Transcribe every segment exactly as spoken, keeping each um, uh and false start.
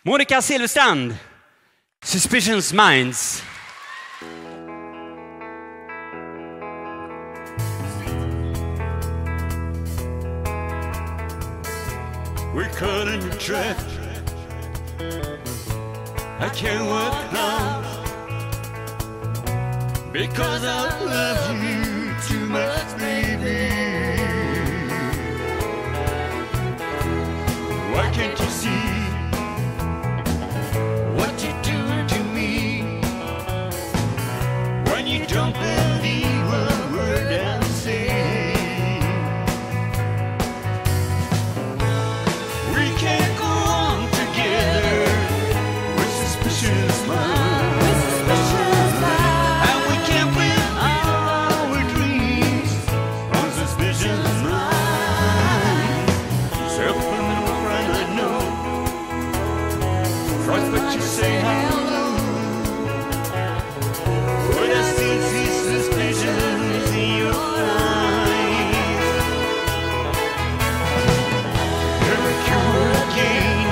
Monica Silfverstrand, Suspicious Minds. We're caught in your trap. I can't work now because I love you too much, baby. Why can't you see what you're doing to me when you don't believe a word I say? We can't go on together with suspicious minds, with suspicious minds, and we can't build our dreams on suspicious minds. Self-criminal friend, I know, trust what you say, hello, but I still see suspicions in your eyes. Never cure again,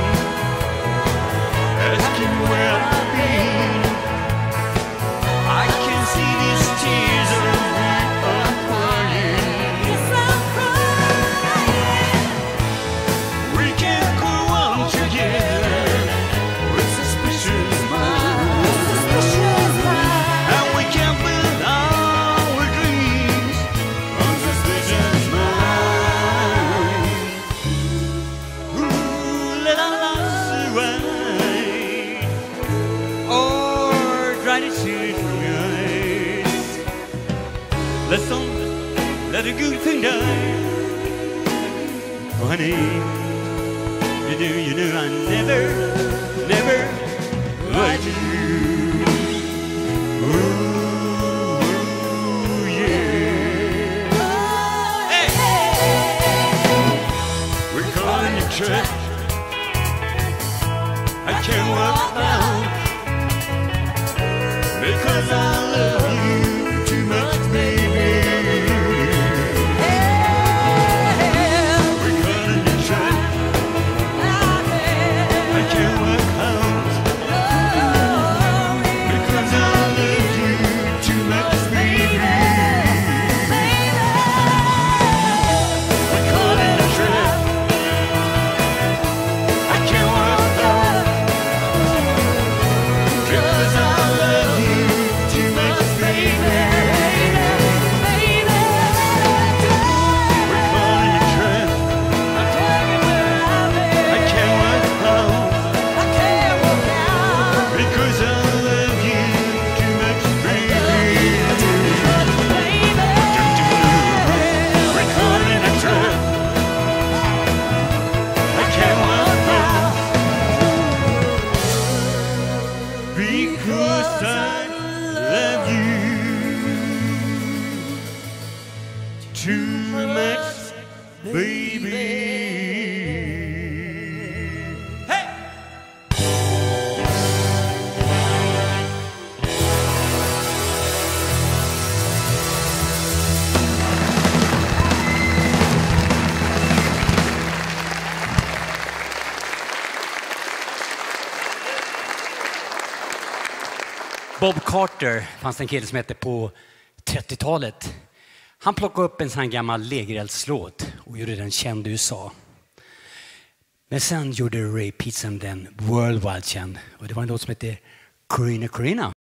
asking where I've been. I can see these tears of me are crying. Yes, I'm crying. We can't go on together with suspicious minds, suspicious minds, and we can't build our dreams on suspicious minds. Ooh, let our lives away, or dry the tears from your eyes. Let's don't let a good thing die. Oh, honey, you do, you know I never, never lied to you. Ooh, yeah. Hey! We're caught in your trap. I can't walk out because I love you too much, baby. We're caught in your trap. I can't walk out because I love you too much, baby. We're caught in your trap. I can't walk out because I love you too much, baby. We're caught in your trap. I can't walk out because I love you too much, baby. We're caught in a trap. I can't walk out because I love you too much, baby. Hey! Bob Carter fanns det en kille som hette på trettiotalet. Han plockade upp en sån här gammal lägereldslåt och gjorde den känd i U S A. Men sen gjorde Ray Peterson den worldwide känd. Och det var en låt som hette Corina Corina.